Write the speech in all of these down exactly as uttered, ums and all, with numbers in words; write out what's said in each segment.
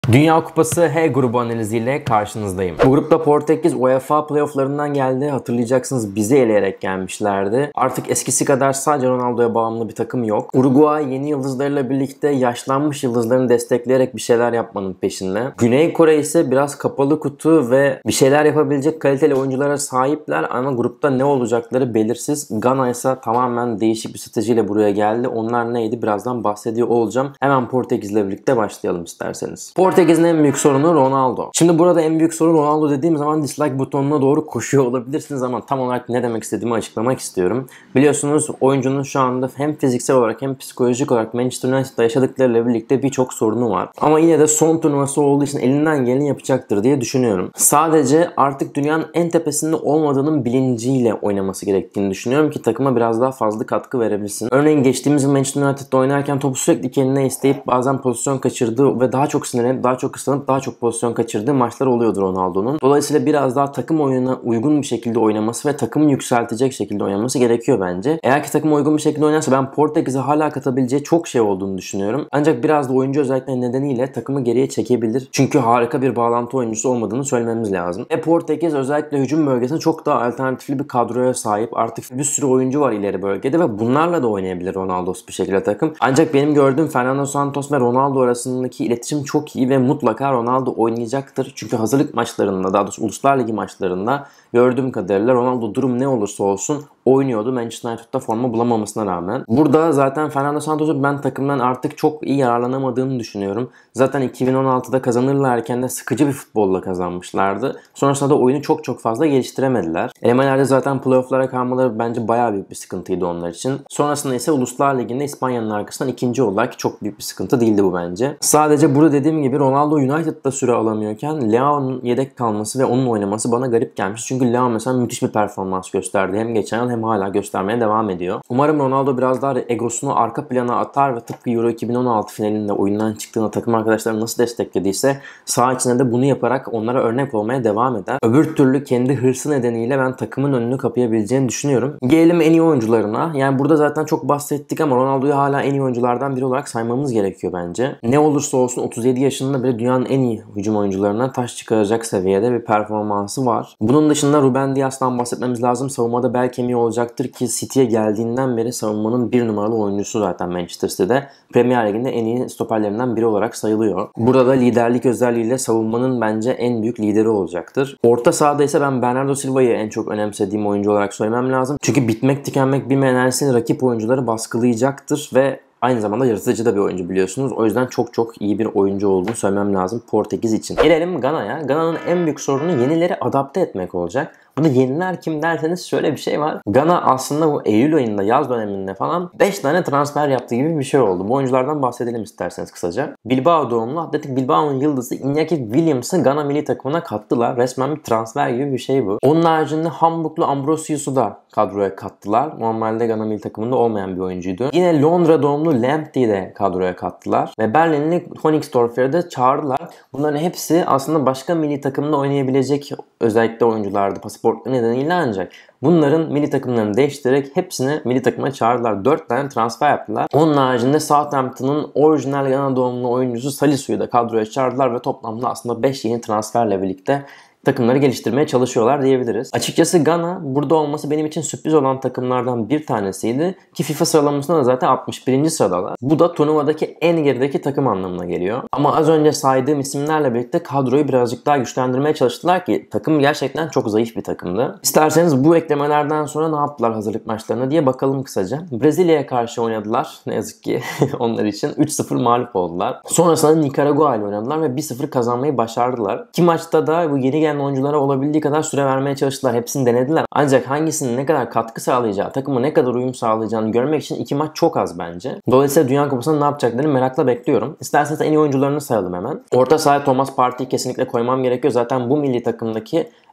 Dünya Kupası H grubu analiziyle karşınızdayım. Bu grupta Portekiz UEFA playofflarından geldi. Hatırlayacaksınız bizi eleyerek gelmişlerdi. Artık eskisi kadar sadece Ronaldo'ya bağımlı bir takım yok. Uruguay yeni yıldızlarıyla birlikte yaşlanmış yıldızlarını destekleyerek bir şeyler yapmanın peşinde. Güney Kore ise biraz kapalı kutu ve bir şeyler yapabilecek kaliteli oyunculara sahipler ama grupta ne olacakları belirsiz. Gana ise tamamen değişik bir stratejiyle buraya geldi. Onlar neydi? Birazdan bahsediyor olacağım. Hemen Portekiz'le birlikte başlayalım isterseniz. Portekiz'in en büyük sorunu Ronaldo. Şimdi burada en büyük sorun Ronaldo dediğim zaman dislike butonuna doğru koşuyor olabilirsiniz ama tam olarak ne demek istediğimi açıklamak istiyorum. Biliyorsunuz oyuncunun şu anda hem fiziksel olarak hem psikolojik olarak Manchester United'da yaşadıklarıyla birlikte birçok sorunu var. Ama yine de son turnuvası olduğu için elinden geleni yapacaktır diye düşünüyorum. Sadece artık dünyanın en tepesinde olmadığının bilinciyle oynaması gerektiğini düşünüyorum ki takıma biraz daha fazla katkı verebilsin. Örneğin geçtiğimiz yıl Manchester United'da oynarken topu sürekli kendine isteyip bazen pozisyon kaçırdığı ve daha çok sinirlenip daha çok ıslanıp daha çok pozisyon kaçırdığı maçlar oluyordu Ronaldo'nun. Dolayısıyla biraz daha takım oyununa uygun bir şekilde oynaması ve takımı yükseltecek şekilde oynaması gerekiyor bence. Eğer ki takım uygun bir şekilde oynarsa ben Portekiz'e hala katabileceği çok şey olduğunu düşünüyorum. Ancak biraz da oyuncu özellikleri nedeniyle takımı geriye çekebilir. Çünkü harika bir bağlantı oyuncusu olmadığını söylememiz lazım. Ve Portekiz özellikle hücum bölgesinde çok daha alternatifli bir kadroya sahip. Artık bir sürü oyuncu var ileri bölgede ve bunlarla da oynayabilir Ronaldo'su bir şekilde takım. Ancak benim gördüğüm Fernando Santos ve Ronaldo arasındaki iletişim çok iyi ve mutlaka Ronaldo oynayacaktır. Çünkü hazırlık maçlarında, daha doğrusu Uluslar Ligi maçlarında gördüğüm kadarıyla Ronaldo durum ne olursa olsun oynuyordu Manchester United'da forma bulamamasına rağmen. Burada zaten Fernando Santos'un ben takımdan artık çok iyi yararlanamadığını düşünüyorum. Zaten iki bin on altıda kazanırlarken de sıkıcı bir futbolla kazanmışlardı. Sonrasında da oyunu çok çok fazla geliştiremediler. Elemelerde zaten playoff'lara kalmaları bence bayağı büyük bir sıkıntıydı onlar için. Sonrasında ise Uluslar Ligi'nde İspanya'nın arkasından ikinci oldular ki çok büyük bir sıkıntı değildi bu bence. Sadece burada dediğim gibi Ronaldo United'da süre alamıyorken Leao'nun yedek kalması ve onun oynaması bana garip gelmiş. Çünkü Leao mesela müthiş bir performans gösterdi. Hem geçen yıl hem hala göstermeye devam ediyor. Umarım Ronaldo biraz daha egosunu arka plana atar ve tıpkı Euro iki bin on altı finalinde oyundan çıktığında takım arkadaşları nasıl desteklediyse saha içinde de bunu yaparak onlara örnek olmaya devam eder. Öbür türlü kendi hırsı nedeniyle ben takımın önünü kapayabileceğini düşünüyorum. Gelelim en iyi oyuncularına. Yani burada zaten çok bahsettik ama Ronaldo'yu hala en iyi oyunculardan biri olarak saymamız gerekiyor bence. Ne olursa olsun otuz yedi yaşında bile dünyanın en iyi hücum oyuncularından taş çıkaracak seviyede bir performansı var. Bunun dışında Ruben Dias'tan bahsetmemiz lazım. Savunmada bel kemiği olacaktır ki City'ye geldiğinden beri savunmanın bir numaralı oyuncusu zaten Manchester City'de. Premier Lig'in de en iyi stoperlerinden biri olarak sayılıyor. Burada da liderlik özelliğiyle savunmanın bence en büyük lideri olacaktır. Orta sahada ise ben Bernardo Silva'yı en çok önemsediğim oyuncu olarak söylemem lazım. Çünkü bitmek tükenmek bir enerjisini rakip oyuncuları baskılayacaktır ve aynı zamanda yaratıcı da bir oyuncu biliyorsunuz. O yüzden çok çok iyi bir oyuncu olduğunu söylemem lazım Portekiz için. Gelelim Gana'ya. Gana'nın en büyük sorunu yenileri adapte etmek olacak. Bunu yeniler kim derseniz şöyle bir şey var. Gana aslında bu Eylül ayında, yaz döneminde falan beş tane transfer yaptığı gibi bir şey oldu. Bu oyunculardan bahsedelim isterseniz kısaca. Bilbao doğumlu Atletik Bilbao'nun yıldızı Iñaki Williams'ı Gana milli takımına kattılar. Resmen bir transfer gibi bir şey bu. Onun haricinde Hamburglu Ambrosius'u da kadroya kattılar. Normalde Gana milli takımında olmayan bir oyuncuydu. Yine Londra doğumlu Lamptey'i de kadroya kattılar. Ve Berlinli Königsdorfer'i de çağırdılar. Bunların hepsi aslında başka milli takımda oynayabilecek özellikle oyunculardı. Pasaportları nedeniyle ancak bunların milli takımlarını değiştirerek hepsini milli takıma çağırdılar. dört tane transfer yaptılar. Onun haricinde Southampton'ın orijinal Gana doğumlu oyuncusu Salisu'yu da kadroya çağırdılar ve toplamda aslında beş yeni transferle birlikte takımları geliştirmeye çalışıyorlar diyebiliriz. Açıkçası Gana burada olması benim için sürpriz olan takımlardan bir tanesiydi. Ki FIFA sıralamasında da zaten altmış birinci sıradalar. Bu da turnuvadaki en gerideki takım anlamına geliyor. Ama az önce saydığım isimlerle birlikte kadroyu birazcık daha güçlendirmeye çalıştılar ki takım gerçekten çok zayıf bir takımdı. İsterseniz bu eklemelerden sonra ne yaptılar hazırlık maçlarına diye bakalım kısaca. Brezilya'ya karşı oynadılar. Ne yazık ki onlar için üç sıfır mağlup oldular. Sonrasında Nikaragua ile oynadılar ve bir sıfır kazanmayı başardılar. İki maçta da bu yeni gelen oyunculara olabildiği kadar süre vermeye çalıştılar. Hepsini denediler. Ancak hangisinin ne kadar katkı sağlayacağı, takıma ne kadar uyum sağlayacağını görmek için iki maç çok az bence. Dolayısıyla Dünya Kupası'nda ne yapacaklarını merakla bekliyorum. İsterseniz en iyi oyuncularını sayalım hemen. Orta sahaya Thomas Partey'i kesinlikle koymam gerekiyor. Zaten bu milli takımdaki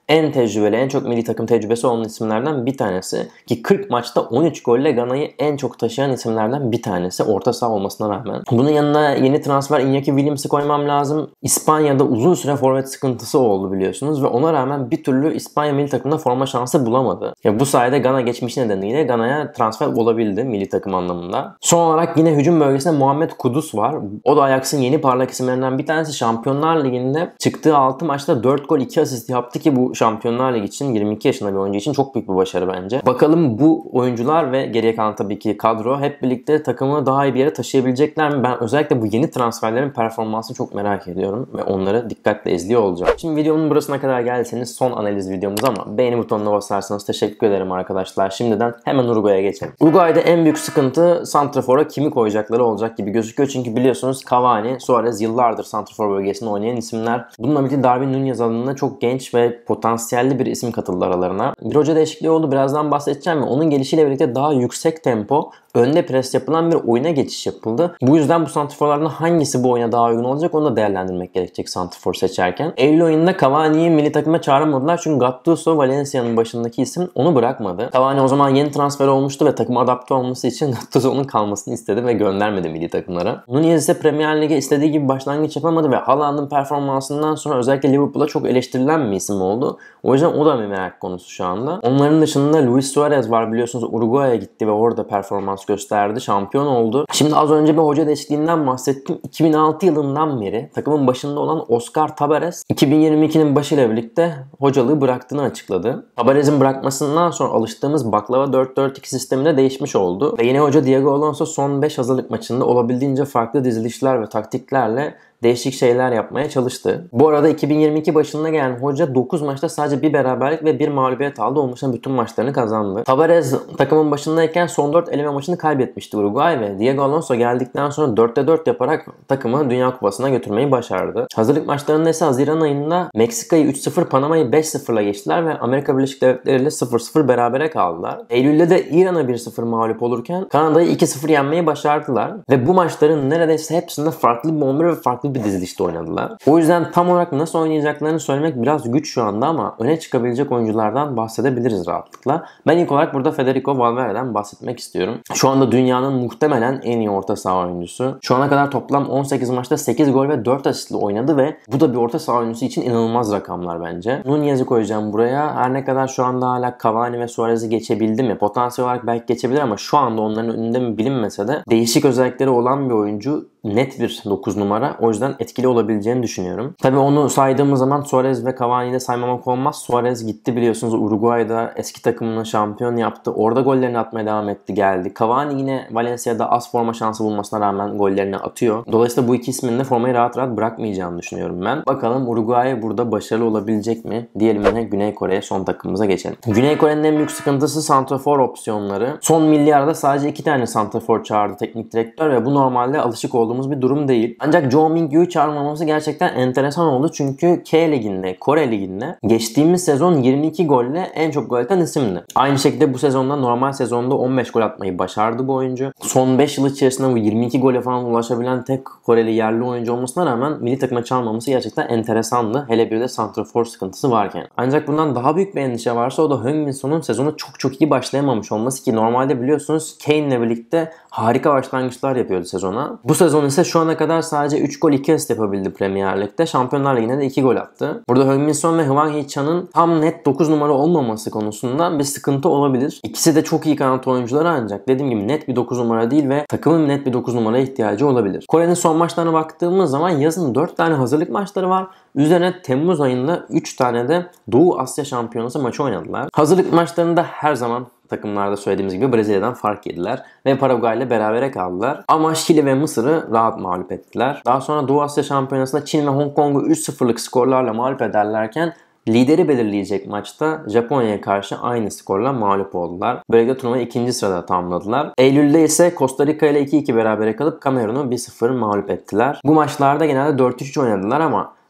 en tecrübeli, en çok milli takım tecrübesi olan isimlerden bir tanesi. Ki kırk maçta on üç golle Gana'yı en çok taşıyan isimlerden bir tanesi. Orta saha olmasına rağmen. Bunun yanına yeni transfer Iñaki Williams'ı koymam lazım. İspanya'da uzun süre forvet sıkıntısı oldu biliyorsunuz ve ona rağmen bir türlü İspanya milli takımında forma şansı bulamadı. Ya bu sayede Gana geçmişi nedeniyle Gana'ya transfer olabildi milli takım anlamında. Son olarak yine hücum bölgesinde Muhammed Kudus var. O da Ajax'ın yeni parlak isimlerinden bir tanesi. Şampiyonlar Ligi'nde çıktığı altı maçta dört gol iki asist yaptı ki bu Şampiyonlar Ligi için yirmi iki yaşında bir oyuncu için çok büyük bir başarı bence. Bakalım bu oyuncular ve geriye kalan tabii ki kadro hep birlikte takımı daha iyi bir yere taşıyabilecekler mi? Ben özellikle bu yeni transferlerin performansını çok merak ediyorum ve onları dikkatle izliyor olacağım. Şimdi videonun burasına kadar geldiyseniz son analiz videomuz ama beğeni butonuna basarsanız teşekkür ederim arkadaşlar. Şimdiden hemen Uruguay'a geçelim. Uruguay'da en büyük sıkıntı santrafora kimi koyacakları olacak gibi gözüküyor. Çünkü biliyorsunuz Cavani, Suarez yıllardır santrafor bölgesinde oynayan isimler. Bununla birlikte Darwin Núñez adında çok genç ve potansiyelli bir isim katıldı aralarına. Bir hoca değişikliği oldu, birazdan bahsedeceğim ve onun gelişiyle birlikte daha yüksek tempo, önde pres yapılan bir oyuna geçiş yapıldı. Bu yüzden bu santraforlardan hangisi bu oyuna daha uygun olacak onu da değerlendirmek gerekecek santrafor seçerken. Eylül ayında Cavani'yi milli takıma çağırmadılar çünkü Gattuso Valencia'nın başındaki isim onu bırakmadı. Cavani o zaman yeni transfer olmuştu ve takıma adapte olması için Gattuso onun kalmasını istedi ve göndermedi milli takımlara. Núñez ise Premier Lig'e istediği gibi başlangıç yapamadı ve Haaland'ın performansından sonra özellikle Liverpool'a çok eleştirilen bir isim oldu. O yüzden o da bir merak konusu şu anda. Onların dışında Luis Suarez var, biliyorsunuz Uruguay'a gitti ve orada performans gösterdi. Şampiyon oldu. Şimdi az önce bir hoca değişikliğinden bahsettim. iki bin altı yılından beri takımın başında olan Oscar Tabarez iki bin yirmi ikinin başıyla birlikte hocalığı bıraktığını açıkladı. Tabarez'in bırakmasından sonra alıştığımız baklava dört dört iki sistemine değişmiş oldu. Ve yine hoca Diego Alonso son beş hazırlık maçında olabildiğince farklı dizilişler ve taktiklerle değişik şeyler yapmaya çalıştı. Bu arada iki bin yirmi iki başında gelen hoca dokuz maçta sadece bir beraberlik ve bir mağlubiyet aldı. Onun dışında bütün maçlarını kazandı. Tabarez takımın başındayken son dört eleme maçını kaybetmişti Uruguay ve Diego Alonso geldikten sonra dörtte dört yaparak takımı Dünya Kupası'na götürmeyi başardı. Hazırlık maçlarında ise Haziran ayında Meksika'yı üç sıfır, Panama'yı beş sıfırla geçtiler ve Amerika Birleşik Devletleri ile sıfır sıfır berabere kaldılar. Eylül'de de İran'a bir sıfır mağlup olurken Kanada'yı iki sıfır yenmeyi başardılar ve bu maçların neredeyse hepsinde farklı bir on bir ve farklı bir dizilişte oynadılar. O yüzden tam olarak nasıl oynayacaklarını söylemek biraz güç şu anda ama öne çıkabilecek oyunculardan bahsedebiliriz rahatlıkla. Ben ilk olarak burada Federico Valverde'den bahsetmek istiyorum. Şu anda dünyanın muhtemelen en iyi orta saha oyuncusu. Şu ana kadar toplam on sekiz maçta sekiz gol ve dört asistle oynadı ve bu da bir orta saha oyuncusu için inanılmaz rakamlar bence. Núñez'i koyacağım buraya. Her ne kadar şu anda hala Cavani ve Suarez'i geçebildi mi? Potansiyel olarak belki geçebilir ama şu anda onların önünde mi bilinmese de değişik özellikleri olan bir oyuncu. Net bir dokuz numara. O yüzden etkili olabileceğini düşünüyorum. Tabii onu saydığımız zaman Suarez ve Cavani'yi de saymamak olmaz. Suarez gitti biliyorsunuz Uruguay'da eski takımını şampiyon yaptı. Orada gollerini atmaya devam etti, geldi. Cavani yine Valencia'da az forma şansı bulmasına rağmen gollerini atıyor. Dolayısıyla bu iki ismin de formayı rahat rahat bırakmayacağını düşünüyorum ben. Bakalım Uruguay burada başarılı olabilecek mi? Diyelim yine Güney Kore'ye, son takımımıza geçelim. Güney Kore'nin en büyük sıkıntısı santrafor opsiyonları. Son milli arada sadece iki tane santrafor çağırdı teknik direktör ve bu normalde alışık olduğumuz bir durum değil. Ancak Jo Min-gyu çağırmaması gerçekten enteresan oldu çünkü K Ligi'nde, Kore Ligi'nde geçtiğimiz sezon yirmi iki golle en çok gol atan isimdi. Aynı şekilde bu sezonda normal sezonda on beş gol atmayı başardı bu oyuncu. Son beş yıl içerisinde bu yirmi iki gole falan ulaşabilen tek Koreli yerli oyuncu olmasına rağmen milli takıma çağırmaması gerçekten enteresandı. Hele bir de santrafor sıkıntısı varken. Ancak bundan daha büyük bir endişe varsa o da Heung-min Son'un sezonu çok çok iyi başlayamamış olması ki normalde biliyorsunuz Kane'le birlikte harika başlangıçlar yapıyordu sezona. Bu sezon ise şu ana kadar sadece üç gol iki asist yapabildi Premier Lig'de. Şampiyonlar Ligi'nde de iki gol attı. Burada Heung-min Son ve Hwang Hee-chan'ın tam net dokuz numara olmaması konusunda bir sıkıntı olabilir. İkisi de çok iyi kanat oyuncuları ancak dediğim gibi net bir dokuz numara değil ve takımın net bir dokuz numaraya ihtiyacı olabilir. Kore'nin son maçlarına baktığımız zaman yazın dört tane hazırlık maçları var. Üzerine Temmuz ayında üç tane de Doğu Asya Şampiyonası maçı oynadılar. Hazırlık maçlarında her zaman takımlarda söylediğimiz gibi Brezilya'dan fark yediler ve Paraguay ile berabere kaldılar. Ama Şili ve Mısır'ı rahat mağlup ettiler. Daha sonra Doğu Asya Şampiyonası'nda Çin ve Hong Kong'u üç sıfırlık skorlarla mağlup ederlerken lideri belirleyecek maçta Japonya'ya karşı aynı skorla mağlup oldular. Böylelikle turnuvayı ikinci sırada tamamladılar. Eylül'de ise Costa Rica ile iki iki berabere kalıp Kamerun'u bir sıfır mağlup ettiler. Bu maçlarda genelde dört üç üç oynadılar ama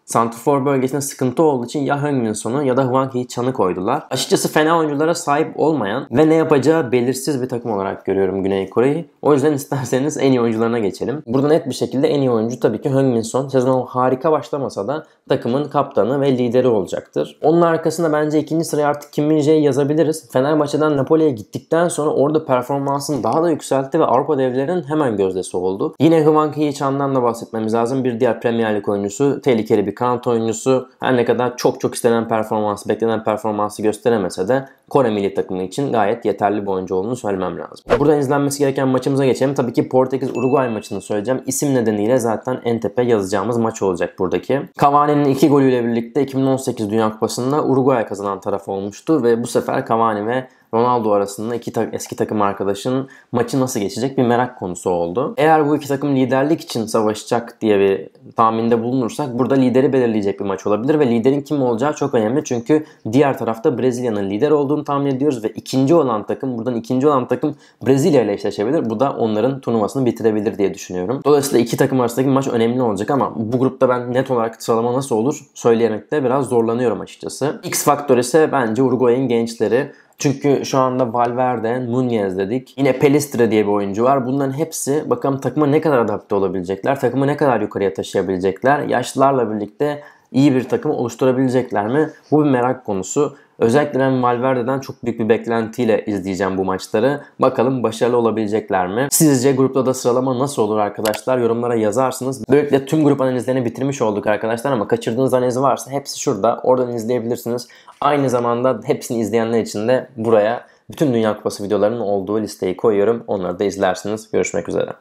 santrfor bölgesinde sıkıntı olduğu için ya Heung-min Son'u ya da Hwang Hee-chan'ı koydular. Açıkçası fena oyunculara sahip olmayan ve ne yapacağı belirsiz bir takım olarak görüyorum Güney Kore'yi. O yüzden isterseniz en iyi oyuncularına geçelim. Burada net bir şekilde en iyi oyuncu tabii ki Heung-min Son. Sezon harika başlamasa da takımın kaptanı ve lideri olacaktır. Onun arkasında bence ikinci sıraya artık Kim Min-jae'yi yazabiliriz. Fenerbahçe'den Napoli'ye gittikten sonra orada performansını daha da yükseltti ve Avrupa devlerinin hemen gözdesi oldu. Yine Hwang Hee-chan'dan da bahsetmemiz lazım. Bir diğer Premier Lig oyuncusu, tehlikeli bir kanat oyuncusu. Her ne kadar çok çok istenen performansı, beklenen performansı gösteremese de Kore milli takımı için gayet yeterli bir oyuncu olduğunu söylemem lazım. Buradan izlenmesi gereken maçımıza geçelim. Tabii ki Portekiz-Uruguay maçını söyleyeceğim. İsim nedeniyle zaten en tepe yazacağımız maç olacak buradaki. Cavani'nin iki golüyle birlikte iki bin on sekiz Dünya Kupası'nda Uruguay kazanan taraf olmuştu ve bu sefer Cavani ve Ronaldo arasında iki ta- eski takım arkadaşının maçı nasıl geçecek bir merak konusu oldu. Eğer bu iki takım liderlik için savaşacak diye bir tahminde bulunursak burada lideri belirleyecek bir maç olabilir ve liderin kim olacağı çok önemli. Çünkü diğer tarafta Brezilya'nın lider olduğunu tahmin ediyoruz ve ikinci olan takım, buradan ikinci olan takım Brezilya ile eşleşebilir. Bu da onların turnuvasını bitirebilir diye düşünüyorum. Dolayısıyla iki takım arasındaki maç önemli olacak ama bu grupta ben net olarak sıralama nasıl olur söyleyemekte biraz zorlanıyorum açıkçası. X faktör ise bence Uruguay'ın gençleri. Çünkü şu anda Valverde, Nunez dedik. Yine Pellistre diye bir oyuncu var. Bunların hepsi bakalım takıma ne kadar adapte olabilecekler, takımı ne kadar yukarıya taşıyabilecekler, yaşlılarla birlikte iyi bir takım oluşturabilecekler mi? Bu bir merak konusu. Özellikle ben Valverde'den çok büyük bir beklentiyle izleyeceğim bu maçları. Bakalım başarılı olabilecekler mi? Sizce grupta da sıralama nasıl olur arkadaşlar? Yorumlara yazarsınız. Böylelikle tüm grup analizlerini bitirmiş olduk arkadaşlar ama kaçırdığınız analiz varsa hepsi şurada. Oradan izleyebilirsiniz. Aynı zamanda hepsini izleyenler için de buraya bütün Dünya Kupası videolarının olduğu listeyi koyuyorum. Onları da izlersiniz. Görüşmek üzere.